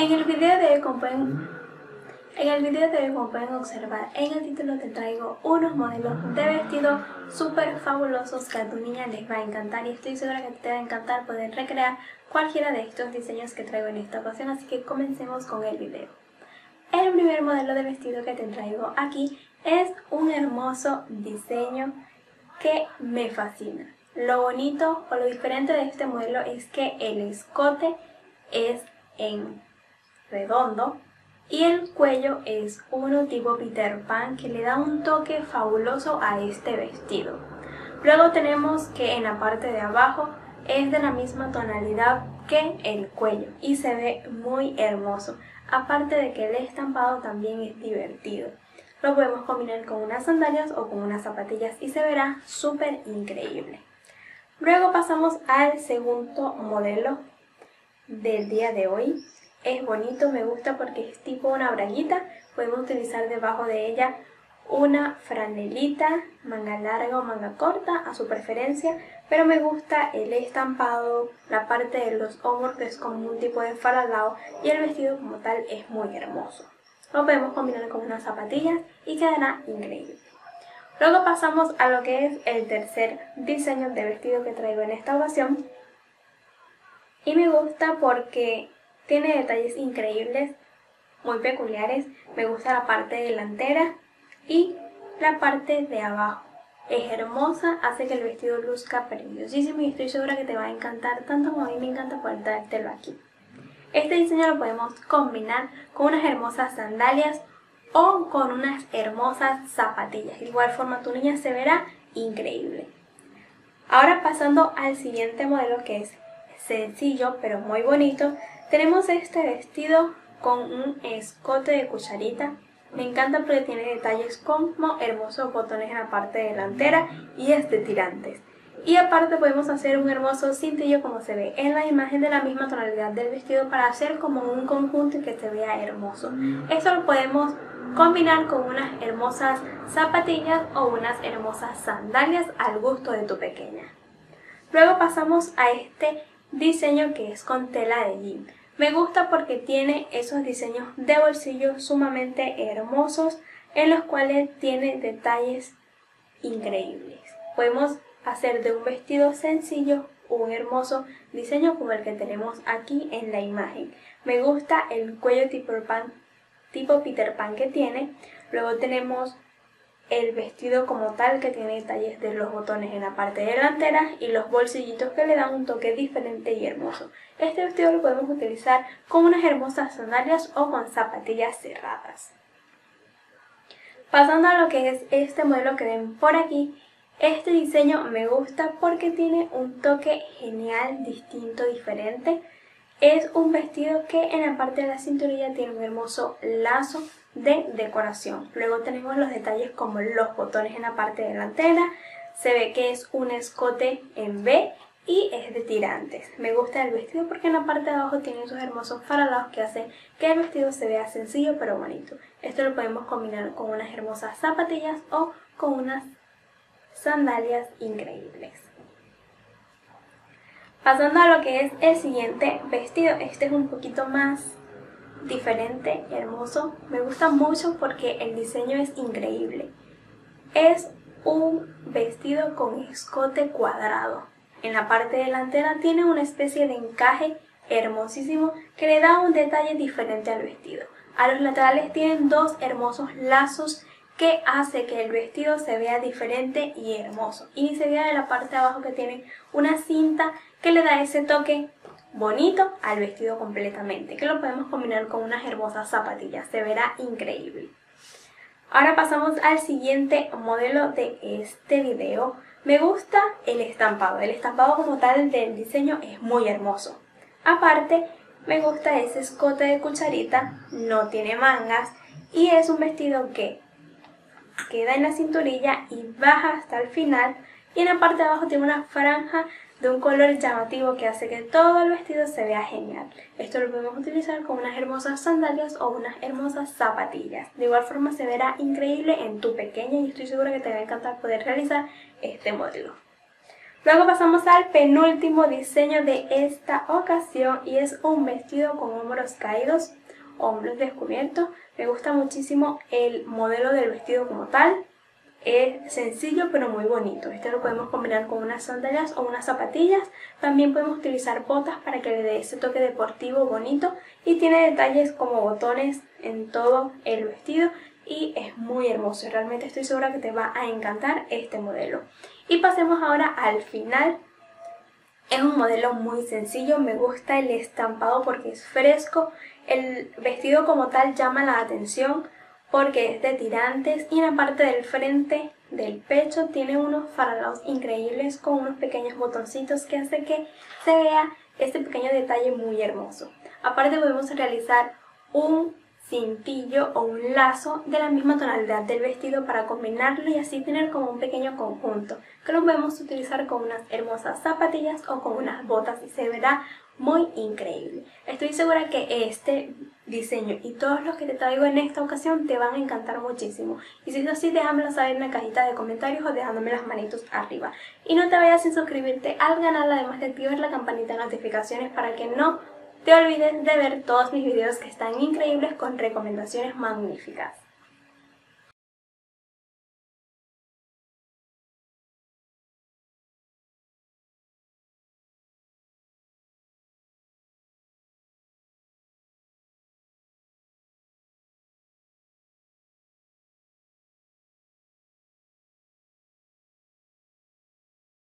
En el video de hoy, como pueden observar, en el título te traigo unos modelos de vestido súper fabulosos que a tu niña les va a encantar, y estoy segura que te va a encantar poder recrear cualquiera de estos diseños que traigo en esta ocasión, así que comencemos con el video. El primer modelo de vestido que te traigo aquí es un hermoso diseño que me fascina. Lo bonito o lo diferente de este modelo es que el escote es en redondo y el cuello es uno tipo Peter Pan, que le da un toque fabuloso a este vestido. Luego tenemos que en la parte de abajo es de la misma tonalidad que el cuello y se ve muy hermoso, aparte de que el estampado también es divertido. Lo podemos combinar con unas sandalias o con unas zapatillas y se verá súper increíble. Luego pasamos al segundo modelo del día de hoy. Es bonito, me gusta porque es tipo una braguita. Podemos utilizar debajo de ella una franelita, manga larga o manga corta, a su preferencia, pero me gusta el estampado, la parte de los hombros, que es como un tipo de faradao, y el vestido como tal es muy hermoso. Lo podemos combinar con unas zapatillas y quedará increíble. Luego pasamos a lo que es el tercer diseño de vestido que traigo en esta ocasión, y me gusta porque tiene detalles increíbles, muy peculiares. Me gusta la parte delantera y la parte de abajo. Es hermosa, hace que el vestido luzca preciosísimo y estoy segura que te va a encantar, tanto como a mí me encanta poder traértelo aquí. Este diseño lo podemos combinar con unas hermosas sandalias o con unas hermosas zapatillas. De igual forma tu niña se verá increíble. Ahora pasando al siguiente modelo, que es sencillo pero muy bonito, tenemos este vestido con un escote de cucharita. Me encanta porque tiene detalles como hermosos botones en la parte delantera y es de tirantes. Y aparte podemos hacer un hermoso cintillo como se ve en la imagen, de la misma tonalidad del vestido, para hacer como un conjunto y que se vea hermoso. Esto lo podemos combinar con unas hermosas zapatillas o unas hermosas sandalias al gusto de tu pequeña. Luego pasamos a este diseño que es con tela de jean. Me gusta porque tiene esos diseños de bolsillo sumamente hermosos, en los cuales tiene detalles increíbles. Podemos hacer de un vestido sencillo un hermoso diseño como el que tenemos aquí en la imagen. Me gusta el cuello tipo Peter Pan que tiene. Luego tenemos el vestido como tal, que tiene detalles de los botones en la parte delantera y los bolsillitos que le dan un toque diferente y hermoso. Este vestido lo podemos utilizar con unas hermosas sandalias o con zapatillas cerradas. Pasando a lo que es este modelo que ven por aquí, este diseño me gusta porque tiene un toque genial, distinto, diferente. Es un vestido que en la parte de la cinturilla tiene un hermoso lazo de decoración. Luego tenemos los detalles como los botones en la parte delantera. Se ve que es un escote en V y es de tirantes. Me gusta el vestido porque en la parte de abajo tiene esos hermosos faralados que hacen que el vestido se vea sencillo pero bonito. Esto lo podemos combinar con unas hermosas zapatillas o con unas sandalias increíbles. Pasando a lo que es el siguiente vestido, este es un poquito más diferente, hermoso. Me gusta mucho porque el diseño es increíble. Es un vestido con escote cuadrado. En la parte delantera tiene una especie de encaje hermosísimo que le da un detalle diferente al vestido. A los laterales tienen dos hermosos lazos que hace que el vestido se vea diferente y hermoso. Y ni se vea de la parte de abajo que tiene una cinta que le da ese toque bonito al vestido completamente, que lo podemos combinar con unas hermosas zapatillas. Se verá increíble. Ahora pasamos al siguiente modelo de este video. Me gusta el estampado. El estampado como tal del diseño es muy hermoso. Aparte, me gusta ese escote de cucharita, no tiene mangas y es un vestido que queda en la cinturilla y baja hasta el final, y en la parte de abajo tiene una franja de un color llamativo que hace que todo el vestido se vea genial. Esto lo podemos utilizar con unas hermosas sandalias o unas hermosas zapatillas. De igual forma se verá increíble en tu pequeña y estoy segura que te va a encantar poder realizar este modelo. Luego pasamos al penúltimo diseño de esta ocasión y es un vestido con hombros caídos, hombros descubiertos. Me gusta muchísimo el modelo del vestido como tal. Es sencillo pero muy bonito. Este lo podemos combinar con unas sandalias o unas zapatillas. También podemos utilizar botas para que le dé ese toque deportivo bonito. Y tiene detalles como botones en todo el vestido y es muy hermoso. Realmente estoy segura que te va a encantar este modelo. Y pasemos ahora al final. Es un modelo muy sencillo, me gusta el estampado porque es fresco. El vestido como tal llama la atención porque es de tirantes y en la parte del frente del pecho tiene unos faralados increíbles con unos pequeños botoncitos que hace que se vea este pequeño detalle muy hermoso. Aparte podemos realizar un cintillo o un lazo de la misma tonalidad del vestido para combinarlo y así tener como un pequeño conjunto que lo podemos utilizar con unas hermosas zapatillas o con unas botas y se verá muy increíble. Estoy segura que este diseño y todos los que te traigo en esta ocasión te van a encantar muchísimo. Y si es así, déjamelo saber en la cajita de comentarios o dejándome las manitos arriba. Y no te vayas sin suscribirte al canal, además de activar la campanita de notificaciones para que no te olvides de ver todos mis videos que están increíbles con recomendaciones magníficas.